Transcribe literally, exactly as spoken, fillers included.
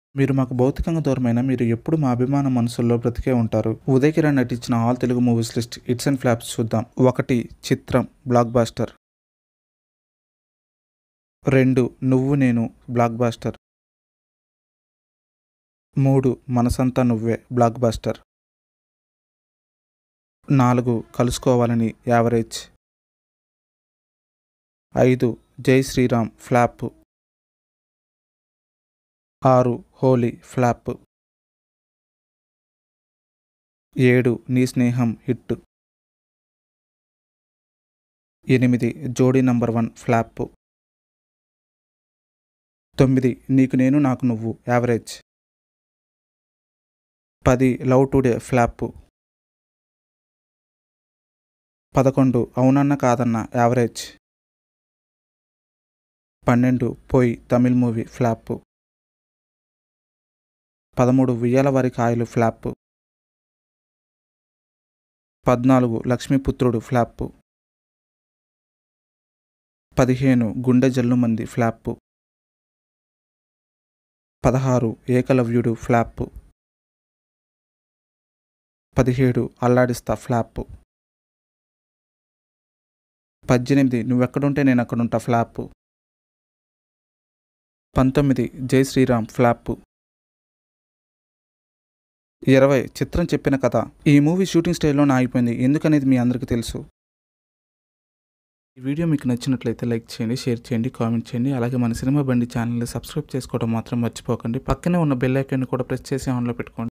మీరు మాకు భౌతికంగా దూరమైన మీరు ఎప్పుడు మా అభిమాన మనసుల్లో బ్రతికే ఉంటారు. ఉదయ్ కిరణ్ నటించిన all Telugu movies list hits and flops చూద్దాం. ఒకటి చిత్రం బ్లాక్ బాస్టర్. రెండు నువ్వు నేను బ్లాక్ బాస్టర్. మూడు మనసంతా నువ్వే బ్లాక్ బాస్టర్. నాలుగు కలుసుకోవాలని యావరేజ్. ఐదు జై శ్రీరామ్ ఫ్లాప్. ఆరు హోలీ ఫ్లాప్. ఏడు నీ స్నేహం హిట్. ఎనిమిది జోడీ నంబర్ వన్ ఫ్లాప్. తొమ్మిది నీకు నేను నాకు నువ్వు యావరేజ్. పది లవ్ టుడే ఫ్లాప్. పదకొండు అవునన్న కాదన్న యావరేజ్. పన్నెండు పోయి తమిళ్ మూవీ ఫ్లాప్. పదమూడు ఉయ్యాలవారి కాయలు ఫ్లాప్. పద్నాలుగు లక్ష్మీపుత్రుడు ఫ్లాప్. పదిహేను గుండె జల్లుమంది ఫ్లాప్. పదహారు ఏకలవ్యుడు ఫ్లాప్. పదిహేడు అల్లాడిస్తా ఫ్లాప్. పద్దెనిమిది నువ్వెక్కడుంటే నేను అక్కడుంటా ఫ్లాప్. పంతొమ్మిది జై శ్రీరామ్ ఫ్లాప్. ఇరవై చిత్రం చెప్పిన కథ. ఈ మూవీ షూటింగ్ స్టైల్లోనే ఆగిపోయింది, ఎందుకనేది మీ అందరికీ తెలుసు. ఈ వీడియో మీకు నచ్చినట్లయితే లైక్ చేయండి, షేర్ చేయండి, కామెంట్ చేయండి. అలాగే మన సినిమా బండి ఛానల్ని సబ్స్క్రైబ్ చేసుకోవడం మాత్రం మర్చిపోకండి. పక్కనే ఉన్న బెల్ ఐకాన్ని కూడా ప్రెస్ చేసి ఆన్లో పెట్టుకోండి.